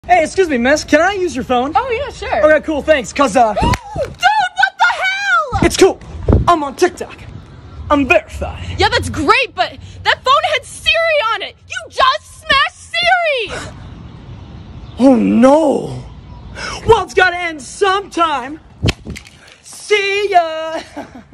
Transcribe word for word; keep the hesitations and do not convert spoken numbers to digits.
Hey, excuse me, miss. Can I use your phone? Oh, yeah, sure. Okay, cool, thanks. Cause, uh... Dude, what the hell? It's cool. I'm on TikTok. I'm verified. Yeah, that's great, but that phone had Siri on it. You just smashed Siri. Oh, no. Well, it's gotta end sometime. See ya.